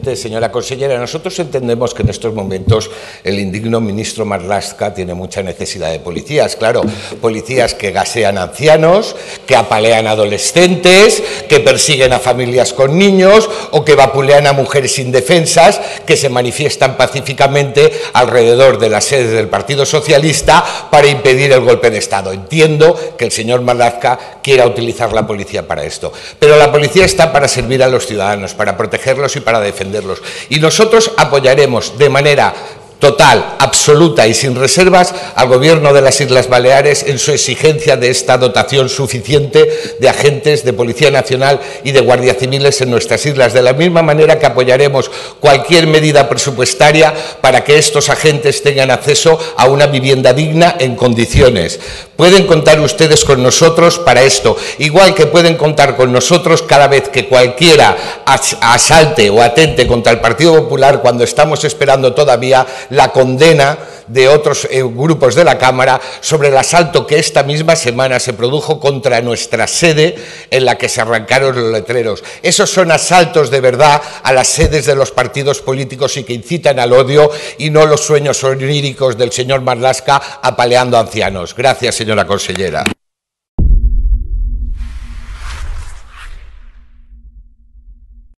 Señora consellera, nosotros entendemos que en estos momentos el indigno ministro Marlaska tiene mucha necesidad de policías, claro, policías que gasean ancianos, que apalean adolescentes, que persiguen a familias con niños o que vapulean a mujeres indefensas que se manifiestan pacíficamente alrededor de las sedes del Partido Socialista para impedir el golpe de Estado. Entiendo que el señor Marlaska quiera utilizar la policía para esto, pero la policía está para servir a los ciudadanos, para protegerlos y para defenderlos. Y nosotros apoyaremos de manera total, absoluta y sin reservas al Gobierno de las Islas Baleares en su exigencia de esta dotación suficiente de agentes de Policía Nacional y de Guardia Civiles en nuestras islas, de la misma manera que apoyaremos cualquier medida presupuestaria para que estos agentes tengan acceso a una vivienda digna en condiciones. Pueden contar ustedes con nosotros para esto, igual que pueden contar con nosotros cada vez que cualquiera asalte o atente contra el Partido Popular, cuando estamos esperando todavía la condena de otros grupos de la Cámara sobre el asalto que esta misma semana se produjo contra nuestra sede en la que se arrancaron los letreros. Esos son asaltos de verdad a las sedes de los partidos políticos y que incitan al odio y no los sueños oníricos del señor Marlaska apaleando ancianos. Gracias, señora consellera.